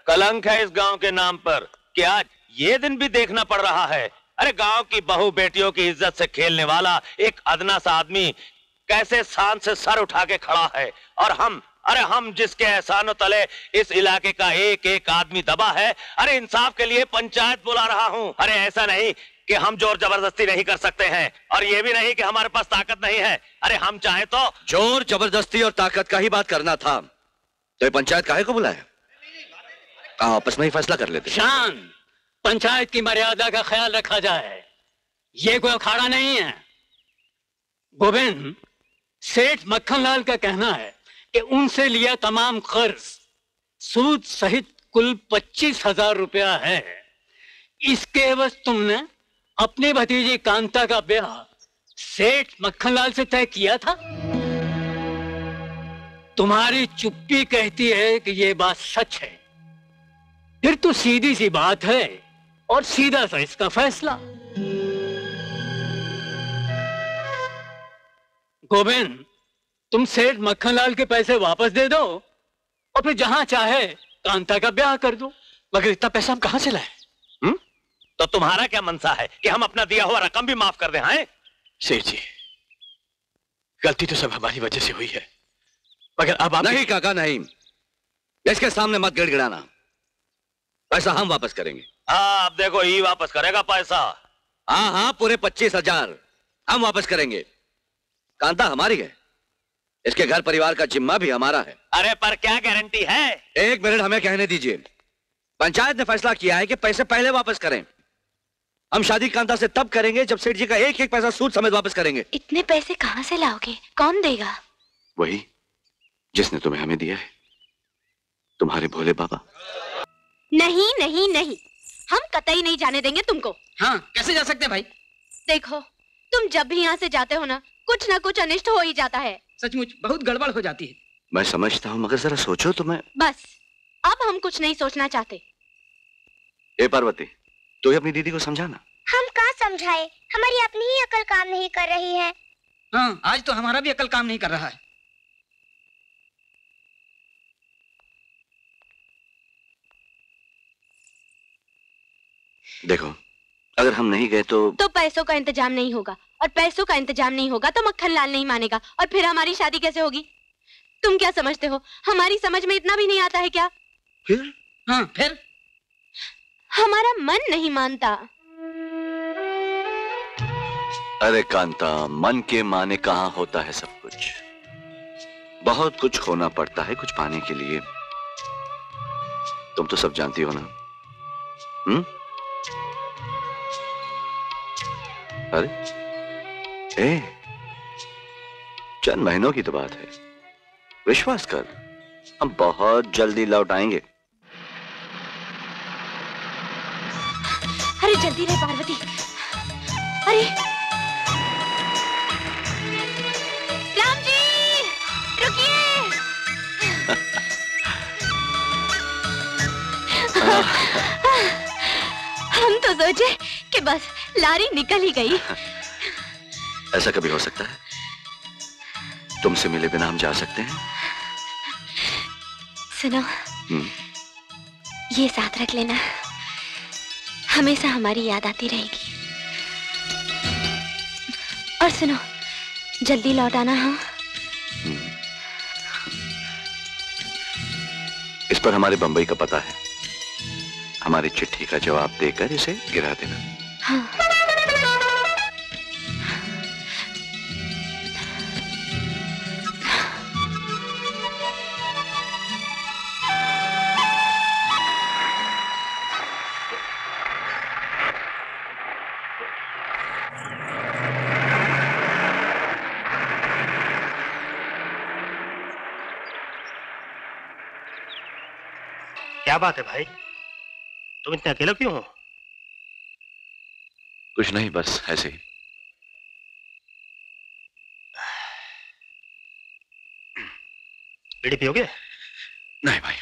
कलंक है इस गांव के नाम पर कि आज ये दिन भी देखना पड़ रहा है। अरे गांव की बहू बेटियों की इज्जत से खेलने वाला एक अदना सा आदमी कैसे शान से सर उठा के खड़ा है, और हम जिसके एहसानों तले इस इलाके का एक एक आदमी दबा है। अरे इंसाफ के लिए पंचायत बुला रहा हूँ। अरे ऐसा नहीं कि हम जोर जबरदस्ती नहीं कर सकते हैं, और ये भी नहीं कि हमारे पास ताकत नहीं है। अरे हम चाहे तो जोर जबरदस्ती और ताकत का ही बात करना था तो ये पंचायत काहे को बुलाया? आपस में ही फैसला कर लेते। शान, पंचायत की मर्यादा का ख्याल रखा जाए, ये कोई अखाड़ा नहीं है। गोविंद, सेठ मक्खनलाल का कहना है कि उनसे लिया तमाम कर्ज सूद सहित कुल 25,000 रुपया है। इसके एवज तुमने अपनी भतीजी कांता का ब्याह सेठ मक्खनलाल से तय किया था। तुम्हारी चुप्पी कहती है कि ये बात सच है। फिर तो सीधी सी बात है और सीधा सा इसका फैसला। गोविंद, तुम सेठ मक्खनलाल के पैसे वापस दे दो और फिर जहां चाहे कांता का ब्याह कर दो। मगर इतना पैसा हम कहां से लाए? तो तुम्हारा क्या मनसा है कि हम अपना दिया हुआ रकम भी माफ कर दें? हैं सेठ जी, गलती तो सब हमारी वजह से हुई है, मगर अब आप नहीं काका नहीं, इसके सामने मत गिड़गिड़ाना। पैसा हम वापस करेंगे। हाँ, अब देखो ही वापस करेगा पैसा। हाँ हाँ, पूरे 25,000 हम वापस करेंगे। कांता हमारी है, इसके घर परिवार का जिम्मा भी हमारा है। अरे पर क्या गारंटी है? एक मिनट हमें कहने दीजिए। पंचायत ने फैसला किया है कि पैसे पहले वापस करें। हम शादी कांता से तब करेंगे जब सेठ जी का एक एक पैसा सूद समेत वापस करेंगे। इतने पैसे कहां से लाओगे? कौन देगा? वही जिसने तुम्हें हमें दिया है, तुम्हारे भोले बाबा। नहीं नहीं नहीं, हम कतई नहीं जाने देंगे तुमको। हाँ, कैसे जा सकते हैं भाई? देखो, तुम जब भी यहाँ से जाते हो ना कुछ अनिष्ट हो ही जाता है। सचमुच बहुत गड़बड़ हो जाती है। मैं समझता हूँ, मगर जरा सोचो तो। मैं बस अब हम कुछ नहीं सोचना चाहते। ए पार्वती, तू ही अपनी दीदी को समझाना। हम कहाँ समझाए, हमारी अपनी ही अकल काम नहीं कर रही है। हाँ, आज तो हमारा भी अकल काम नहीं कर रहा है। देखो, अगर हम नहीं गए तो पैसों का इंतजाम नहीं होगा, और पैसों का इंतजाम नहीं होगा तो मक्खनलाल नहीं मानेगा, और फिर हमारी शादी कैसे होगी? तुम क्या समझते हो, हमारी समझ में इतना भी नहीं आता है क्या? फिर? हाँ, फिर हमारा मन नहीं मानता। अरे कांता, मन के माने कहाँ होता है सब कुछ। बहुत कुछ खोना पड़ता है कुछ पाने के लिए। तुम तो सब जानती हो ना। अरे चंद महीनों की तो बात है, विश्वास कर, हम बहुत जल्दी लौट आएंगे। अरे जल्दी रहे पार्वती। अरे राम जी, रुकिए। हम तो सोचे कि बस लारी निकल ही गई। ऐसा कभी हो सकता है? तुमसे मिले बिना हम जा सकते हैं? सुनो, ये साथ रख लेना, हमेशा हमारी याद आती रहेगी। और सुनो, जल्दी लौट आना। हाँ, इस पर हमारे बंबई का पता है, हमारी चिट्ठी का जवाब देकर इसे गिरा देना। हाँ। क्या बात है भाई, तुम इतने अकेले क्यों हो? कुछ नहीं, बस ऐसे ही। बीड़ी पियोगे? नहीं भाई।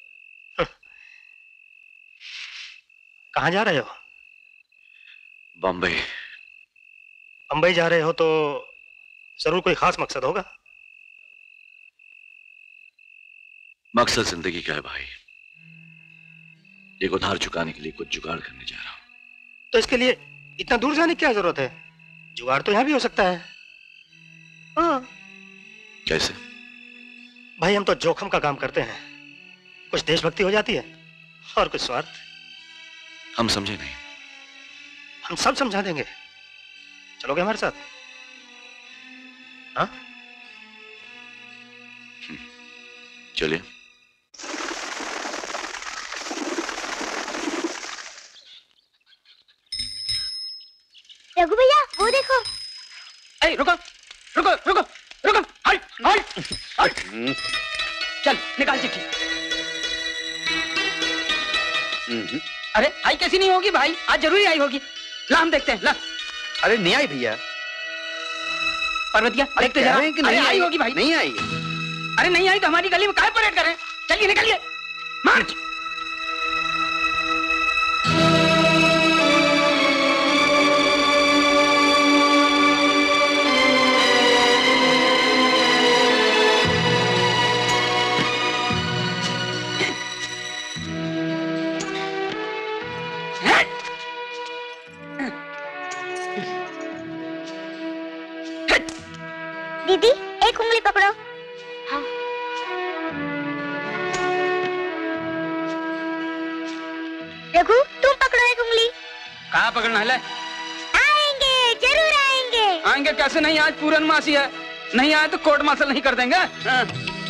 कहाँ जा रहे हो? बम्बई। बम्बई जा रहे हो तो जरूर कोई खास मकसद होगा। मकसद जिंदगी का है भाई, एक उधार चुकाने के लिए कुछ जुगाड़ करने जा रहा हूं। तो इसके लिए इतना दूर जाने की क्या जरूरत है? जुगाड़ तो यहाँ भी हो सकता है। हाँ। कैसे? भाई हम तो जोखम का काम करते हैं, कुछ देशभक्ति हो जाती है और कुछ स्वार्थ। हम समझे नहीं। हम सब समझा देंगे, चलोगे हमारे साथ? हाँ चलिए। रघु भैया वो देखो। ए, रुको रुको रुको रुको, हट हट हट। चल निकाल चिट्ठी। अरे आई कैसी नहीं होगी भाई, आज जरूरी आई होगी। ला हम देखते हैं, ला। अरे नहीं आई भैया। पार्वतिया देखते जरा। अरे आई होगी भाई। नहीं आई। अरे नहीं आई तो हमारी गली में काहे परेड कर रहे हैं? चलिए निकलिए, मार्च। दीदी एक उंगली पकड़ो। हाँ। रघु तुम पकड़ो एक उंगली। कहाँ पकड़ना है? आएंगे, जरूर आएंगे। आएंगे कैसे नहीं? आज पूर्णमासी है, नहीं आए तो कोर्ट मार्शल नहीं कर देंगे। हाँ।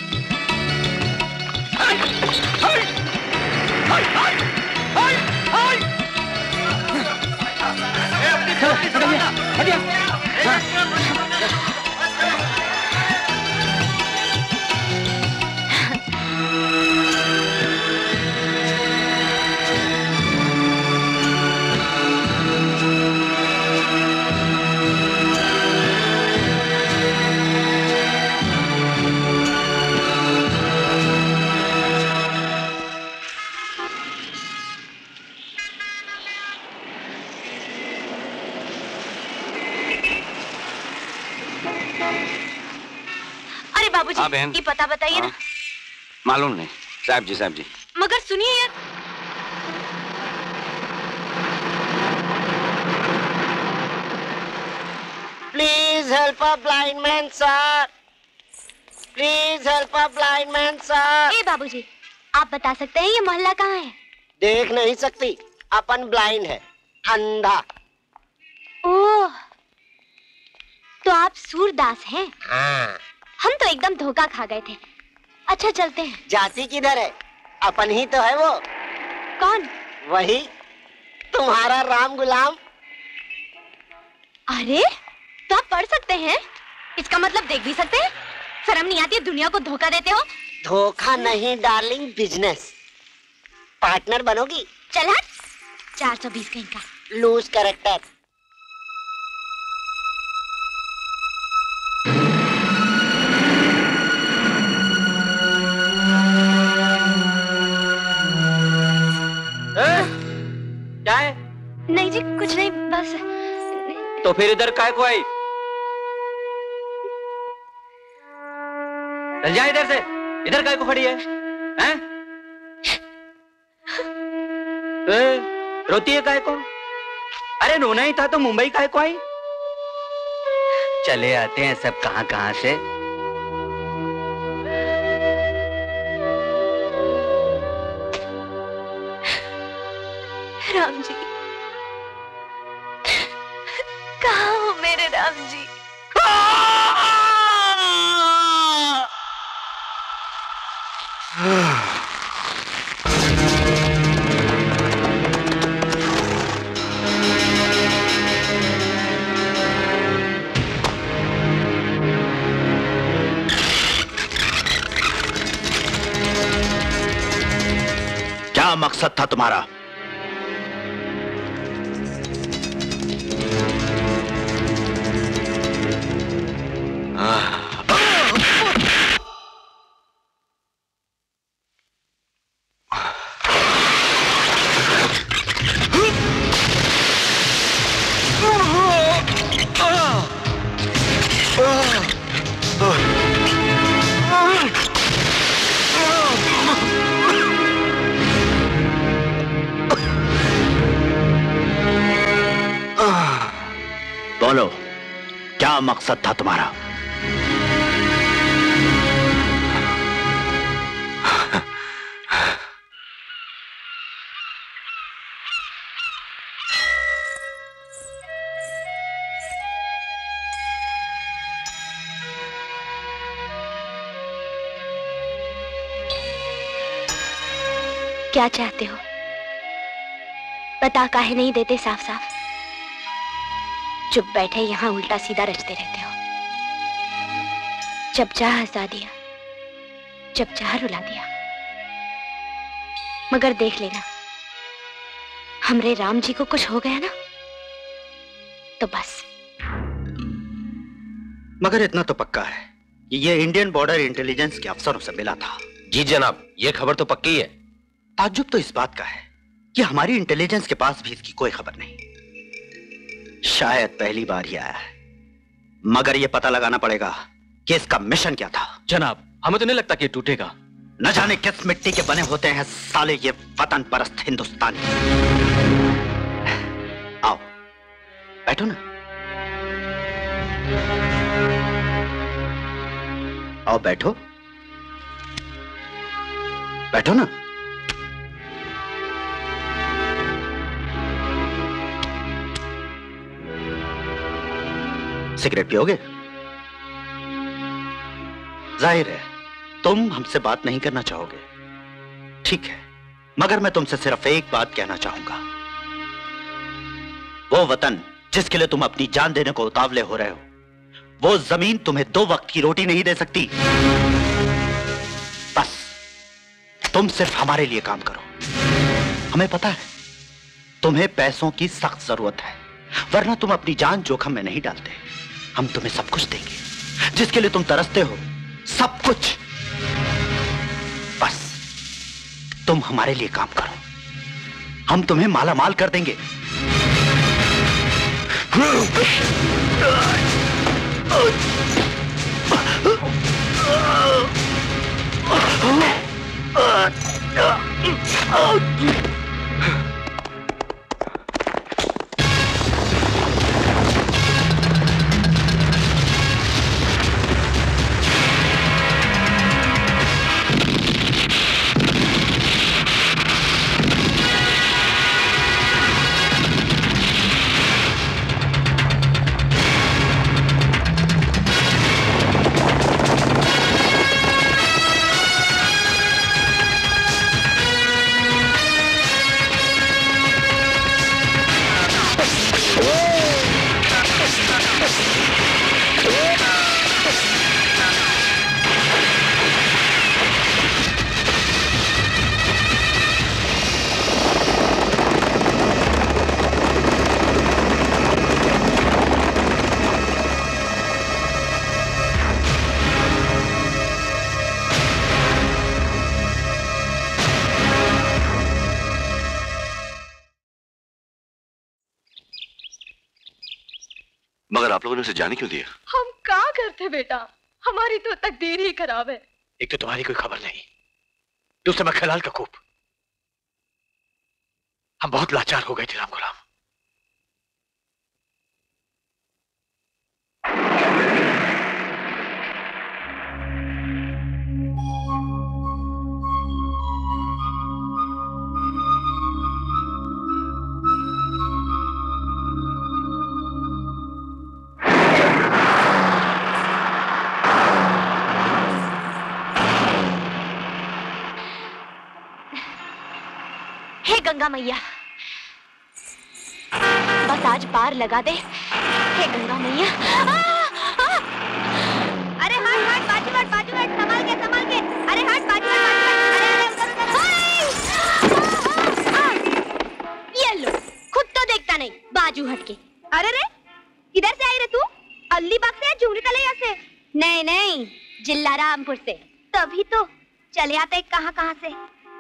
अरे बाबूजी, हाँ बहन। ये पता बताइए ना। मालूम नहीं। साहब जी। मगर सुनिए यार। Please help a blind man, sir. Please help a blind man, sir. ए बाबूजी, आप बता सकते हैं ये मोहल्ला कहाँ है? देख नहीं सकती, अपन ब्लाइंड है, अंधा। ओह, तो आप सूरदास हैं? हाँ। हम तो एकदम धोखा खा गए थे। अच्छा चलते हैं। जाति किधर है? अपन ही तो है वो। कौन? वही तुम्हारा राम गुलाम। अरे तो आप पढ़ सकते हैं, इसका मतलब देख भी सकते हैं। शर्म नहीं आती है, दुनिया को धोखा देते हो। धोखा नहीं डार्लिंग, बिजनेस। पार्टनर बनोगी? चल हट, 420 कहीं का लूज कैरेक्टर। क्या है? नहीं जी कुछ नहीं, बस। तो फिर इधर काय को आई? चल जा इधर से, इधर काय को खड़ी है? हैं? रोती है काय को? अरे रोना ही था तो मुंबई काय को आई? चले आते हैं सब कहां कहां से। राम जी, कहाँ हो मेरे राम जी? क्या मकसद था तुम्हारा? क्या मकसद था तुम्हारा? क्या चाहते हो? बता काहे नहीं देते साफ साफ? चुप बैठे यहाँ उल्टा सीधा रचते रहते हो। जब चाह हंसा दिया, जब चाह रुला दिया। मगर देख लेना, हमरे राम जी को कुछ हो गया ना तो बस। मगर इतना तो पक्का है कि ये इंडियन बॉर्डर इंटेलिजेंस के अफसरों से मिला था। जी जनाब, ये खबर तो पक्की है। ताज्जुब तो इस बात का है कि हमारी इंटेलिजेंस के पास भी इसकी कोई खबर नहीं। शायद पहली बार ही आया है, मगर यह पता लगाना पड़ेगा कि इसका मिशन क्या था। जनाब, हमें तो नहीं लगता कि ये टूटेगा। न जाने किस मिट्टी के बने होते हैं साले ये वतन परस्त हिंदुस्तानी। आओ बैठो ना, आओ बैठो, बैठो ना। सिगरेट पियोगे? जाहिर है तुम हमसे बात नहीं करना चाहोगे। ठीक है, मगर मैं तुमसे सिर्फ एक बात कहना चाहूंगा। वो वतन जिसके लिए तुम अपनी जान देने को उतावले हो रहे हो, वो जमीन तुम्हें 2 वक्त की रोटी नहीं दे सकती। बस तुम सिर्फ हमारे लिए काम करो। हमें पता है तुम्हें पैसों की सख्त जरूरत है, वरना तुम अपनी जान जोखिम में नहीं डालते। हम तुम्हें सब कुछ देंगे जिसके लिए तुम तरसते हो, सब कुछ। बस तुम हमारे लिए काम करो, हम तुम्हें माला माल कर देंगे। मगर आप लोगों ने उसे जाने क्यों दिया? हम क्या करते बेटा, हमारी तो तकदीर ही खराब है। एक तो तुम्हारी कोई खबर नहीं, दूसरा मक्खनलाल का कूप। हम बहुत लाचार हो गए थे राम गुलाम। गंगा मैया, बस आज पार लगा दे। हे गंगा मैया। अरे हट हट, बाजू हट, बाजू हट, संभाल के संभाल के। अरे हट, बाजू हट, अरे अरे उधर उधर। ये लो, खुद तो देखता नहीं, बाजू हट के। अरे रे, किधर से आई रे तू? अलीबाग से या झुमरी तलैया से? नहीं नहीं, जिल्लारामपुर से। तभी तो चले आते कहाँ कहाँ से।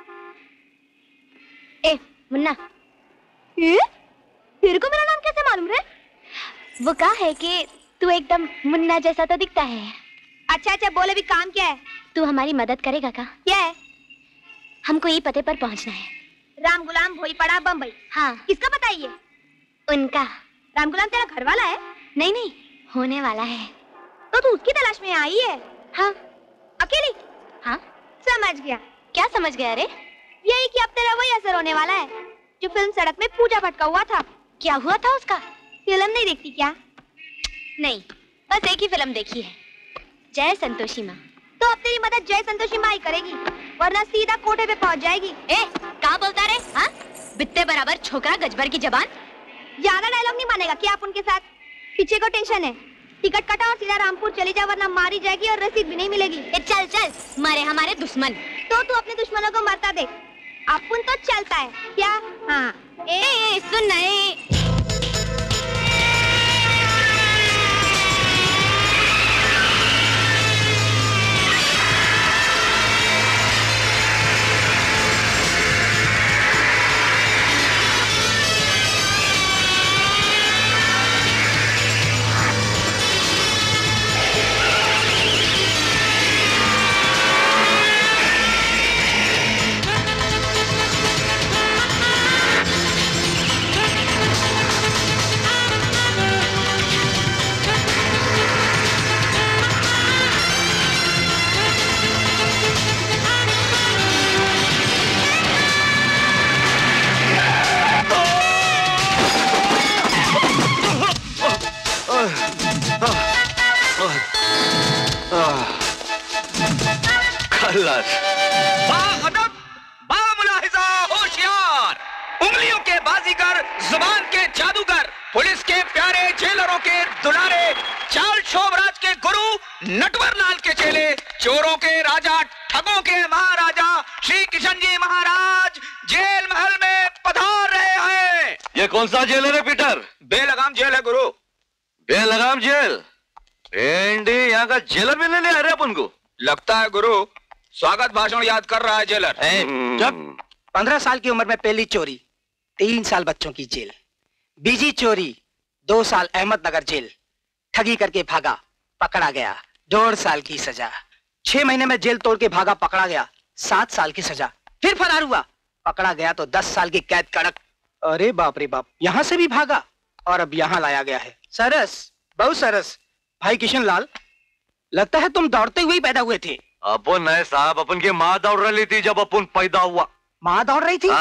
ए मुन्ना, तेरे को मेरा नाम कैसे मालूम रे? वो कहा है कि तू एकदम मुन्ना जैसा तो दिखता है। अच्छा अच्छा, बोले भी काम क्या है? तू हमारी मदद करेगा का? क्या है? हमको ये पते पर पहुंचना है। राम गुलाम भोईपड़ा बम्बई। हाँ। किसका बताइए? उनका। राम गुलाम तेरा घर वाला है? नहीं नहीं, होने वाला है। तो तू उसकी तलाश में आई है? हाँ। अकेली? हाँ। समझ गया। क्या समझ गया रे? यही कि अब तेरा वही असर होने वाला है जो फिल्म सड़क में पूजा भट्ट का हुआ था। क्या हुआ था उसका? फिल्म नहीं देखती क्या? नहीं, बस एक ही फिल्म देखी है, जय संतोषी माँ। तो अब तेरी मदद जय संतोषी माँ ही करेगी, वरना सीधा कोठे पे पहुंच जाएगी। ए, क्या बोलता रे? हाँ? बित्ते बराबर छोकरा गजबर की जबान। ज्यादा डायलॉग नहीं मानेगा क्या आप उनके साथ? पीछे को टेंशन है, टिकट कटा और सीधा रामपुर चली जा, वरना मारी जाएगी और रसीद भी नहीं मिलेगी। ए, चल चल, मारे हमारे दुश्मन। तो तू अपने दुश्मनों को मरता देख, अपन तो चलता है क्या? हाँ। ए, सुन नहीं। उंगलियों के बाजीगर, जुबान के जादूगर, पुलिस के प्यारे, जेलरों के दुलारे, चाल शोभराज के गुरु, नटवर लाल के चेले, चोरों के राजा, ठगों के महाराजा श्री किशन जी महाराज जेल महल में पधार रहे हैं। ये कौन सा जेल है रे पीटर? बेलगाम जेल है गुरु। बेलगाम जेल? यहाँ का जेलर भी नहीं आ रहे अपन को। लगता है गुरु स्वागत भाषण याद कर रहा है जेलर। जब 15 साल की उम्र में पहली चोरी, 3 साल बच्चों की जेल, बीजी चोरी 2 साल अहमदनगर जेल, ठगी करके भागा पकड़ा गया 1.5 साल की सजा, 6 महीने में जेल तोड़ के भागा पकड़ा गया 7 साल की सजा, फिर फरार हुआ पकड़ा गया तो 10 साल की कैद कड़क। अरे बाप रे बाप, यहां से भी भागा और अब यहां लाया गया है। सरस, बहुत सरस। भाई किशन लाल, लगता है तुम दौड़ते हुए ही पैदा हुए थे। अपन नए साहब, अपन की माँ दौड़ रही थी जब अपन पैदा हुआ। माँ दौड़ रही थी?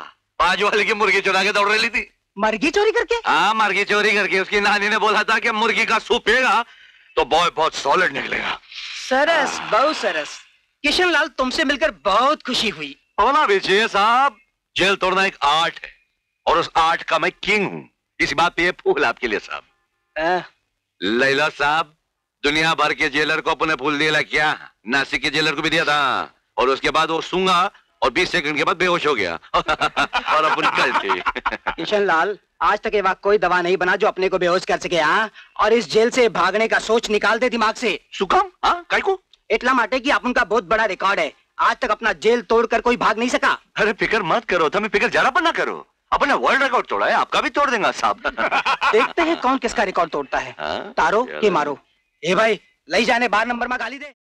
5 वाले की मुर्गी चुरा के दौड़ रही थी। मुर्गी चोरी करके? हाँ, मुर्गी चोरी करके। उसकी नानी ने बोला था कि मुर्गी का सूप पिएगा तो बॉय बहुत सॉलिड निकलेगा। सरस, बहुत सरस। किशन लाल, तुमसे मिलकर बहुत खुशी हुई। होना भी चाहिए साहब, जेल तोड़ना एक आर्ट है और उस आर्ट का मैं किंग हूँ। इसी बात पे ये फूल आपके लिए साहब। लैला साहब, दुनिया भर के जेलर को अपने फूल दिया क्या? नासिक के जेलर को भी दिया था और उसके बाद वो सूंगा और 20 सेकंड के बाद बेहोश हो गया और अपन कल थे। किशन लाल, आज तक ये वक्त कोई दवा नहीं बना जो अपने को बेहोश कर सके। हाँ, और इस जेल से भागने का सोच निकाल दे दिमाग से। सुकम? हाँ, काय को? इतला माटे की अपन का बहुत बड़ा रिकॉर्ड है, आज तक अपना जेल तोड़कर कोई भाग नहीं सका। अरे फिक्र मत करो, तुम्हें फिक्र जरा पर ना करो। अपने वर्ल्ड रिकॉर्ड तोड़ा है, आपका भी तोड़ देगा साहब। देखते हैं कौन किसका रिकॉर्ड तोड़ता है। तारो के मारो। ए भाई, ले जाने 12 नंबर में गाली दे।